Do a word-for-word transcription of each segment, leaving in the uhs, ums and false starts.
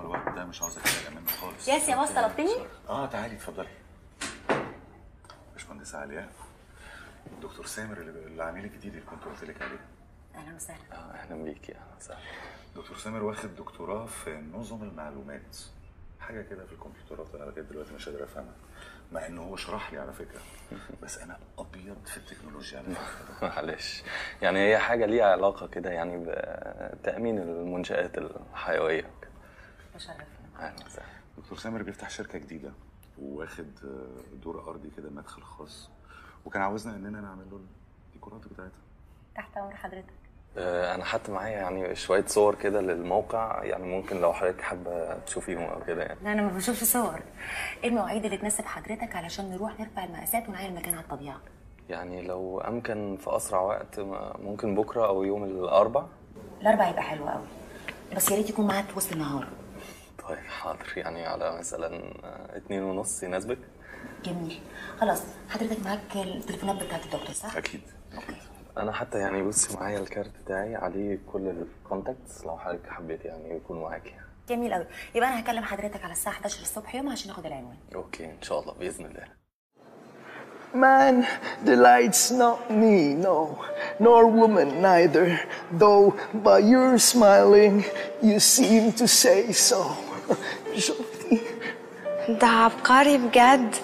الوقت ده مش عاوز اتكلم منه خالص. ياس يا باص طلبتني؟ اه تعالي اتفضلي. باشمهندسة علياء، دكتور سامر اللي عميل الجديد اللي كنت قلت لك عليه. اهلا وسهلا. اه اهلا بيكي. اهلا وسهلا. دكتور سامر واخد دكتوراه في نظم المعلومات، حاجه كده في الكمبيوترات، انا لغايه دلوقتي مش قادر افهمها، مع انه هو شرح لي على فكره، بس انا ابيض في التكنولوجيا على فكره. معلش، يعني هي حاجه ليها علاقه كده يعني بتامين المنشآت الحيويه كده. تشرفنا. اهلا وسهلا. دكتور سامر بيفتح شركه جديده وواخد دور ارضي كده، مدخل خاص، وكان عاوزنا اننا نعمل له الديكورات بتاعتها. تحت امر حضرتك. انا حتى معايا يعني شويه صور كده للموقع، يعني ممكن لو حضرتك حابه تشوفيهم او كده يعني. لا انا ما بشوفش صور. ايه المواعيد اللي تناسب حضرتك علشان نروح نرفع المقاسات ونعين المكان على الطبيعه؟ يعني لو امكن في اسرع وقت، ممكن بكره او يوم الاربع. الاربع يبقى حلو قوي، بس يا ريت يكون معاك في وسط النهار. طيب حاضر، يعني على مثلا اتنين ونص يناسبك؟ جميل. خلاص حضرتك معاك التليفونات بتاعت الدكتور صح؟ اكيد. اوكي. انا حتى يعني بصي معايا الكارت بتاعي عليه كل الكونتاكتس، لو حضرتك حبيت يعني يكون معاكي يعني. جميل قوي. يبقى انا هكلم حضرتك على الساعه حداشر الصبح يوم عشان ناخد العنوان. اوكي ان شاء الله باذن الله. Man delights not me, no, nor woman neither, though by your smiling you seem to say so. شفتي؟ ده عبقري بجد.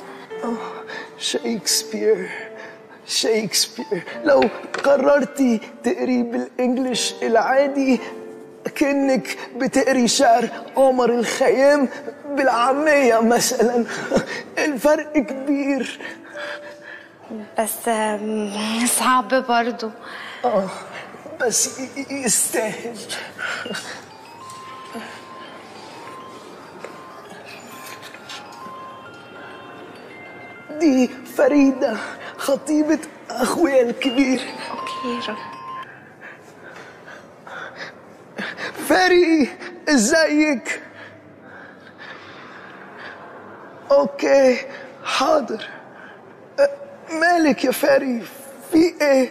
شكسبير شكسبير لو قررتي تقري بالانجلش العادي كأنك بتقري شعر عمر الخيام بالعامية مثلا. الفرق كبير، بس صعب برضو. اه بس يستاهل. دي فريدة خطيبة أخويا الكبير. أوكي. فري ازيك؟ اوكي حاضر. مالك يا فري؟ في ايه؟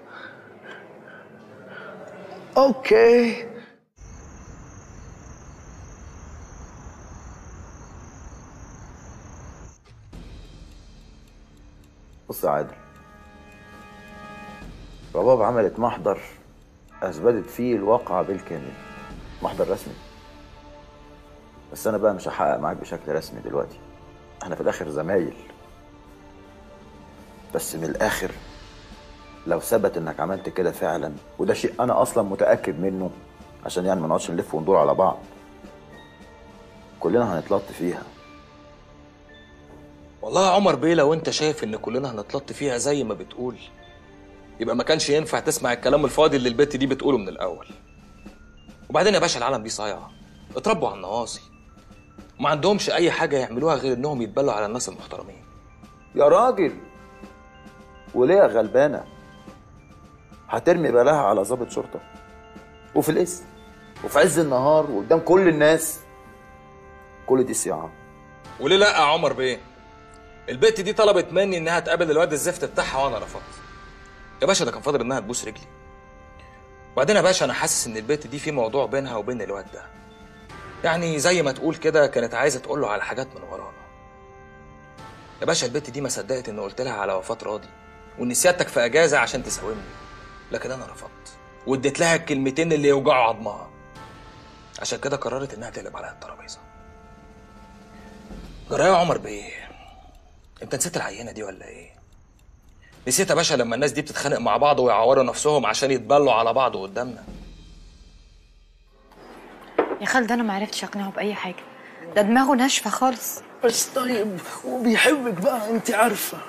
اوكي. بص يا عادل، رباب عملت محضر اثبتت فيه الواقعة بالكامل، محضر رسمي، بس انا بقى مش هحقق معاك بشكل رسمي دلوقتي، احنا في الاخر زمايل، بس من الاخر لو ثبت انك عملت كده فعلا، وده شيء انا اصلا متاكد منه، عشان يعني ما نقعدش نلف وندور على بعض، كلنا هنتلط فيها. والله يا عمر بيه، لو انت شايف ان كلنا هنتلط فيها زي ما بتقول، يبقى ما كانش ينفع تسمع الكلام الفاضي اللي البت دي بتقوله من الاول. وبعدين يا باشا العالم دي صايعه، اتربوا على النواصي وما عندهمش اي حاجه يعملوها غير انهم يتبلوا على الناس المحترمين. يا راجل وليه يا غلبانه هترمي بلاها على ضابط شرطه وفي الاسم وفي عز النهار وقدام كل الناس؟ كل دي صياعه. وليه لا يا عمر بيه؟ البت دي طلبت مني انها تقابل الواد الزفت بتاعها وانا رفضت. يا باشا ده كان فاضل انها تبوس رجلي. وبعدين يا باشا انا حاسس ان البت دي في موضوع بينها وبين الواد ده، يعني زي ما تقول كده كانت عايزه تقول له على حاجات من ورانا. يا باشا البت دي ما صدقت ان قلت لها على وفاه راضي وان سيادتك في اجازه عشان تساومني، لكن انا رفضت واديت لها الكلمتين اللي يوجعوا عظمها، عشان كده قررت انها تقلب عليا الترابيزه. جرى يا عمر بيه، انت نسيت العينه دي ولا ايه؟ نسيت يا باشا لما الناس دي بتتخانق مع بعض ويعوروا نفسهم عشان يتبلوا على بعض قدامنا؟ يا خالد انا ما عرفتش اقنعه باي حاجه، ده دماغه ناشفه خالص. بس طيب وبيحبك بقى انت عارفه.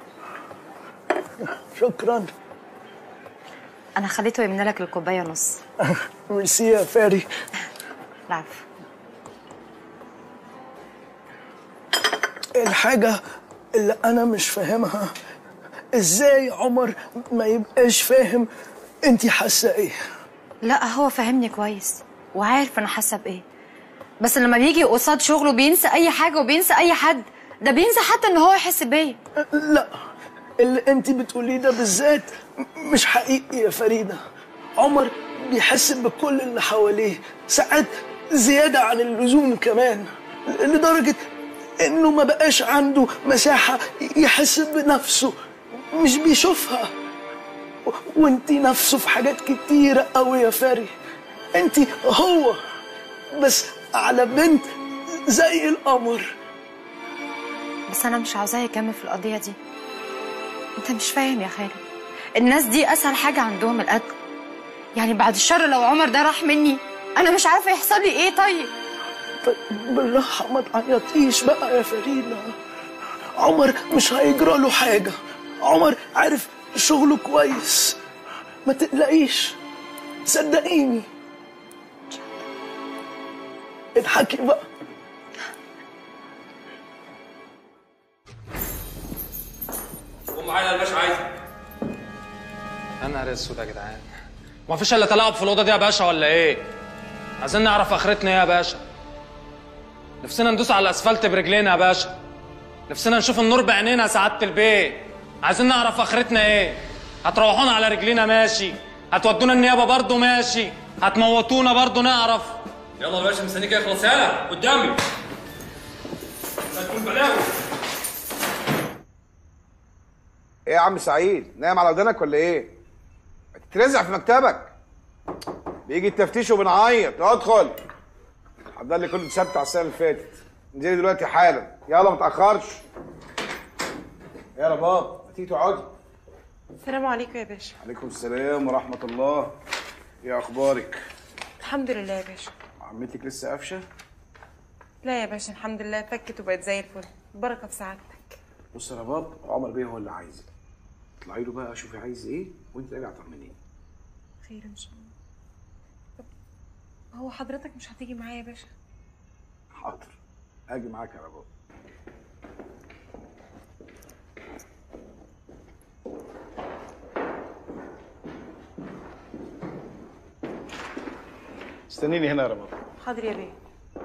شكرا. انا خليته يمنى لك الكوبايه نص. ميرسي يا فاري. العفو. الحاجه اللي انا مش فاهمها، ازاي عمر ما يبقاش فاهم انت حاسه ايه؟ لا هو فاهمني كويس وعارف انا حاسه بايه، بس لما بيجي قصاد شغله بينسى اي حاجه وبينسى اي حد، ده بينسى حتى ان هو يحس بيا. لا اللي انت بتقوليه ده بالذات مش حقيقي يا فريده. عمر بيحس بكل اللي حواليه، ساعات زيادة عن اللزوم كمان، لدرجة إنه ما بقاش عنده مساحة يحس بنفسه، مش بيشوفها. وانتي نفسه في حاجات كتيرة قوي يا فاري. انتي هو بس على بنت زي القمر. بس انا مش عاوزاه يكمل في القضيه دي. انت مش فاهم يا خالد، الناس دي اسهل حاجه عندهم القتل. يعني بعد الشر لو عمر ده راح مني انا مش عارفه يحصل لي ايه. طيب طيب بالراحه ما تعيطيش بقى يا فريده. عمر مش هيجرى له حاجه، عمر عارف شغله كويس، ما تقلقيش صدقيني. اضحكي بقى. قوم معايا يا باشا. عايزك. يا نهار اسود يا جدعان، ما فيش الا تلاعب في الاوضه دي يا باشا ولا ايه؟ عايزين نعرف اخرتنا ايه يا باشا؟ نفسنا ندوس على الاسفلت برجلينا يا باشا، نفسنا نشوف النور بعينينا يا سعاده البيت. عايزين نعرف اخرتنا ايه؟ هتروحونا على رجلينا ماشي، هتودونا النيابه برضه ماشي، هتموتونا برضه نعرف. يلا يا باشا مستنيك يخلص. يلا قدامي هتكون بلاوي. ايه يا عم سعيد، نايم على ودانك ولا ايه؟ تترزع في مكتبك. بيجي التفتيش وبنعيط. ادخل. حضر لي كل سبت على السنه اللي فاتت. انزلي دلوقتي حالا، يلا ما تاخرش. يلا بابا ما تيجي تقعدي. السلام عليكم يا باشا. عليكم السلام ورحمه الله. ايه اخبارك؟ الحمد لله يا باشا. عمتك لسه قافشه؟ لا يا باشا الحمد لله فكت وبقت زي الفل. البركه في سعادتك. بص يا رباب، عمر بيه هو اللي عايزك. اطلعي له بقى شوفي عايز ايه وانت راجعه طمنيني. خير ان شاء الله. طب هو حضرتك مش هتيجي معايا يا باشا؟ حاضر اجي معاك يا رباب. استنيني هنا يا رباب. حاضر يا بيه.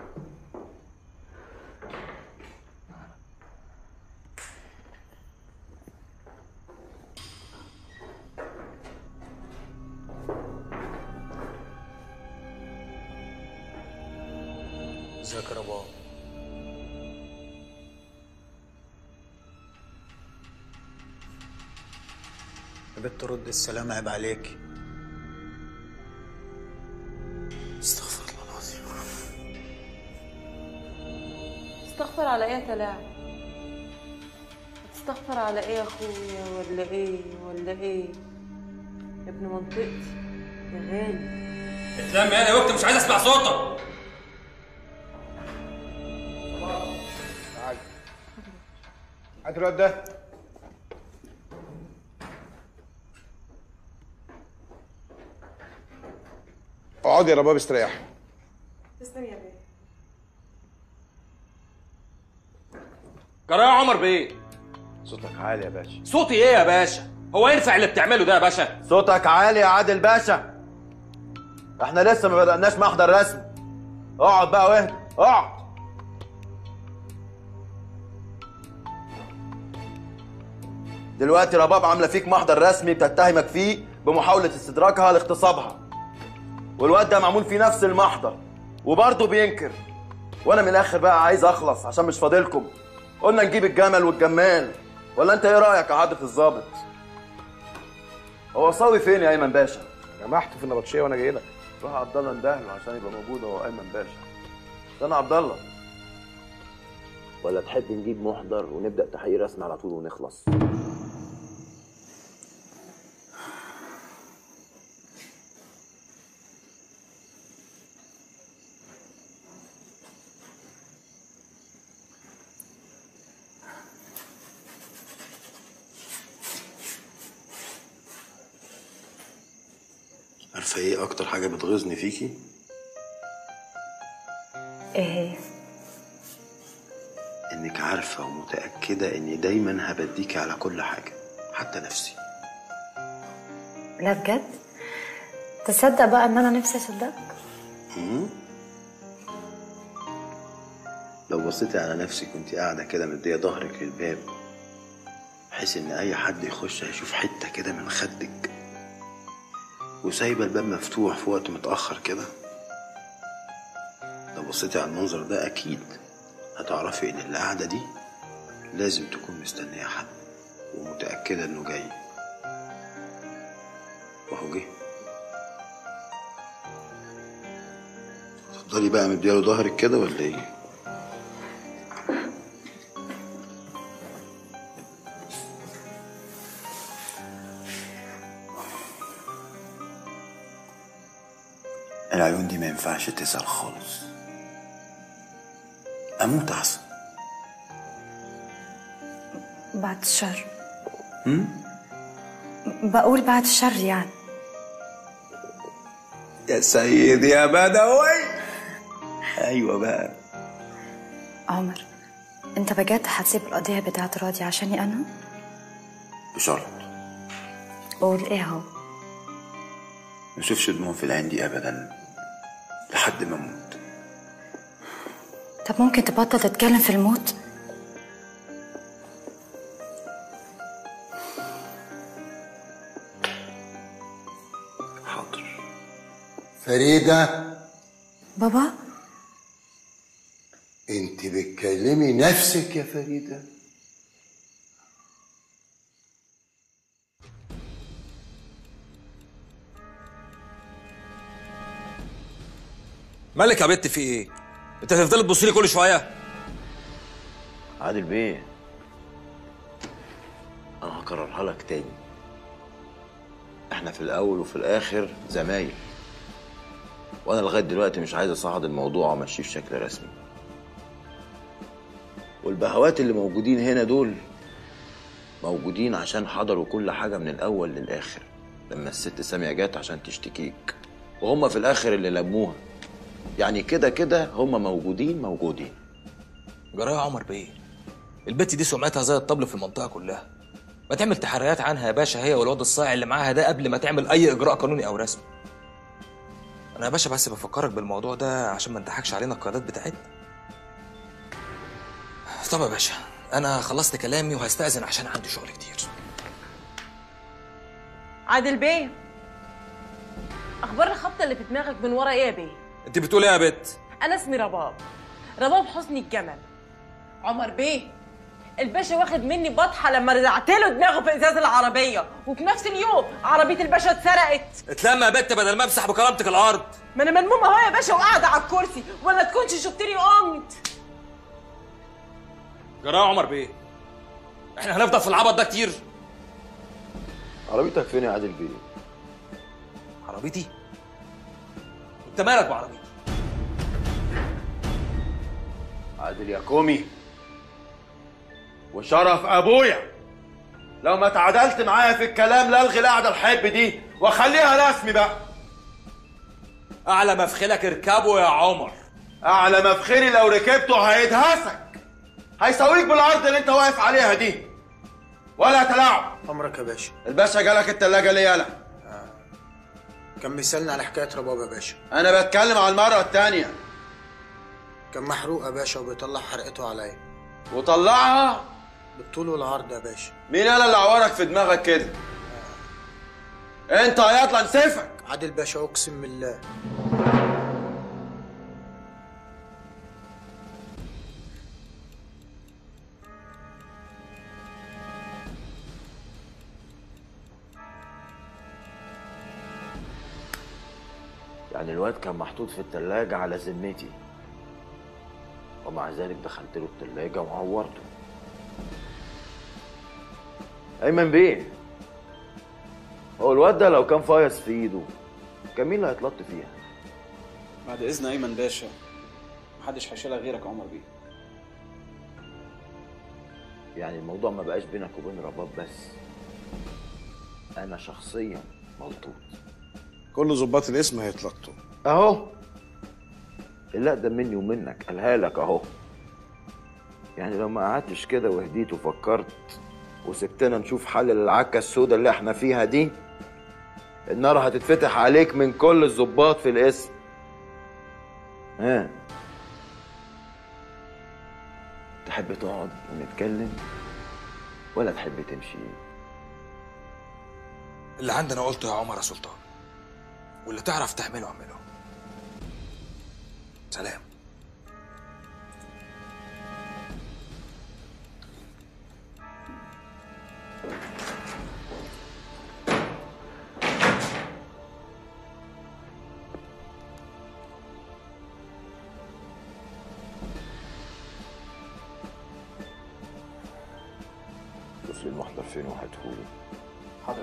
ازيك يا رباب؟ يا بنت رد السلام، عيب عليكي. استغفر الله العظيم. تستغفر على ايه يا تلاعب؟ تستغفر على ايه يا اخويا ولا ايه ولا ايه؟ يا ابن منطقتي يا غالي. اتلم يا وقت، مش عايز اسمع صوتك. تعالى هات الواد ده. اقعد يا رباب استريح. تسلم يا بيه. جرى يا عمر بيه؟ صوتك عالي يا باشا. صوتي ايه يا باشا؟ هو ينفع اللي بتعمله ده يا باشا؟ صوتك عالي يا عادل باشا. احنا لسه ما بدأناش محضر رسمي. اقعد بقى واهدى، اقعد. دلوقتي رباب عامله فيك محضر رسمي بتتهمك فيه بمحاولة استدراكها لاغتصابها. والواد ده معمول فيه نفس المحضر وبرضه بينكر. وانا من الاخر بقى عايز اخلص عشان مش فاضلكم. قلنا نجيب الجمل والجمال، ولا انت ايه رايك يا حضرة الظابط؟ هو صاوي فين يا ايمن باشا؟ جمعته في النبطشيه وانا جاي لك. روح عبد الله اندهله عشان يبقى موجود هو ايمن باشا. استنى عبد الله. ولا تحب نجيب محضر ونبدا تحقيق رسمي على طول ونخلص؟ عارفة ايه أكتر حاجة بتغيظني فيكي؟ ايه؟ إنك عارفة ومتأكدة إني دايما هبديكي على كل حاجة، حتى نفسي. لا بجد؟ تصدق بقى إن أنا نفسي أصدقك؟ امم لو بصيتي على نفسك كنت قاعدة كده مدية ظهرك للباب، بحيث إن أي حد يخش هيشوف حتة كده من خدك، وسايبه الباب مفتوح في وقت متأخر كده، لو بصيتي على المنظر ده اكيد هتعرفي ان اللي قاعده دي لازم تكون مستنيه حد ومتاكده انه جاي، وهو جه. تفضلي بقى مدياله ظهرك كده ولا ايه؟ العيون دي ما ينفعش تسأل خالص، أموت أحسن. بعد الشر. هم؟ بقول بعد الشر يعني. يا سيد يا بدوي. أيوة بقى. عمر، أنت بجد هتسيب القضية بتاعت راضي عشاني أنا؟ بشرط قول إيه هو؟ ما اشوفش دموع في العين دي أبدا لحد ما أموت. طب ممكن تبطل تتكلم في الموت؟ حاضر. فريدة. بابا؟ انت بتكلمي نفسك يا فريدة؟ مالك يا بت في ايه؟ انت هتفضلي تبصي لي كل شويه؟ عادل بيه، انا هكررها لك تاني، احنا في الاول وفي الاخر زمايل، وانا لغايه دلوقتي مش عايز اصعد الموضوع وامشيه في شكل رسمي. والبهوات اللي موجودين هنا دول موجودين عشان حضروا كل حاجه من الاول للاخر لما الست ساميه جت عشان تشتكيك، وهم في الاخر اللي لموها. يعني كده كده هم موجودين موجودين. جرايه عمر بيه، البت دي سمعتها زي الطبل في المنطقه كلها. ما تعمل تحريات عنها يا باشا، هي والواد الصايع اللي معاها ده، قبل ما تعمل اي اجراء قانوني او رسمي. انا يا باشا بس بفكرك بالموضوع ده عشان ما نضحكش علينا القيادات بتاعتنا. طب يا باشا انا خلصت كلامي وهستأذن عشان عندي شغل كتير. عادل بيه، اخبار الخبطه اللي في دماغك من ورا ايه يا بيه؟ انت بتقول ايه يا بت؟ انا اسمي رباب، رباب حسني الجمل. عمر بيه، الباشا واخد مني بطحه لما رزعت له دماغه في ازاز العربيه، وفي نفس اليوم عربيه الباشا اتسرقت. اتلم يا بت بدل ما امسح بكرامتك الارض. ما انا ملمومه اهو يا باشا وقاعده على الكرسي، ولا تكونش شفتني قمت. جرايه عمر بيه، احنا هنفضل في العبط ده كتير؟ عربيتك فين يا عادل بيه؟ عربيتي؟ انت مالك بعربيتي؟ عادل يا كومي وشرف ابويا، لو ما تعادلت معايا في الكلام لالغي القعده الحب دي واخليها رسمي بقى. اعلى مفخلك اركبه يا عمر. اعلى مفخري لو ركبته هيدهسك، هيساويك بالارض اللي انت واقف عليها دي، ولا تلاعب. امرك يا باشا. الباشا جالك التلاجه ليه يالا؟ آه. كان بيسالني على حكايه رباب يا باشا. انا بتكلم على المره الثانيه. كان محروق يا باشا وبيطلع حرقته عليا. وطلعها بالطول والعرض يا باشا. مين قال اللي عورك في دماغك كده؟ آه. انت يا يطلع نسيفك. عادل باشا اقسم بالله. يعني الواد كان محطوط في التلاجة على ذمتي، ومع ذلك دخلت له التلاجة وعورته. أيمن بيه، هو الواد ده لو كان فايص في ايده كان مين اللي هيتلط فيها؟ بعد إذن أيمن باشا، محدش هيشيلها غيرك يا عمر بيه. يعني الموضوع ما بقاش بينك وبين رباب بس، أنا شخصيا ملطوط. كل ظباط الاسم هيتلطوا اهو. اللي اقدم مني ومنك قالها لك اهو. يعني لو ما قعدتش كده وهديت وفكرت وسبتنا نشوف حل للعكه السوداء اللي احنا فيها دي، النار هتتفتح عليك من كل الظباط في الاسم. ها، تحب تقعد ونتكلم ولا تحب تمشي؟ اللي عندنا قلته يا عمر يا سلطان، واللي تعرف تعمله اعمله. سلام. لي المحضر فين وهاتهولي. حاضر.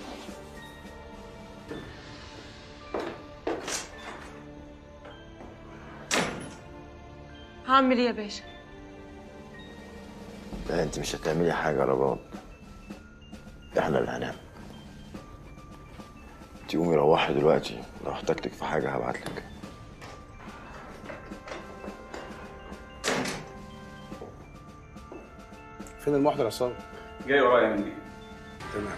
هعمل ايه يا باشا؟ لا انت مش هتعملي حاجه يا رباب، احنا اللي هنعمل. انت قومي روحي دلوقتي، لو احتجتك في حاجه هبعتلك. فين المحضر يا صابر؟ جاي ورايا يا مني. تمام.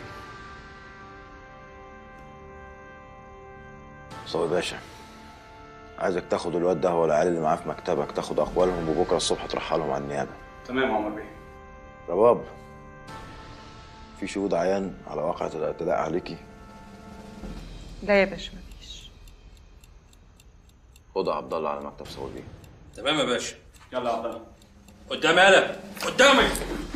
صابر باشا، عايزك تاخد الواد ده والعيال اللي معاه في مكتبك، تاخد اقوالهم وبكره الصبح ترحلهم على النيابه. تمام يا عمر بيه. رباب، في شهود عيان على واقعة الاعتداء عليكي؟ لا يا باشا مفيش. خد عبد الله على مكتب صابر بيه. تمام يا باشا. يلا يا عبد الله. قدامي يالا، قدامي.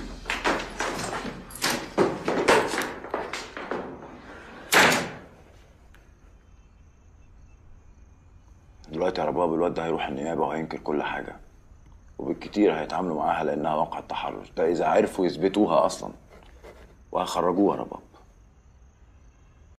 دلوقتي يا رباب الواد ده هيروح النيابه وهينكر كل حاجه، وبالكتير هيتعاملوا معاها لانها واقعة تحرش، ده اذا عرفوا يثبتوها اصلا، وهيخرجوها يا رباب.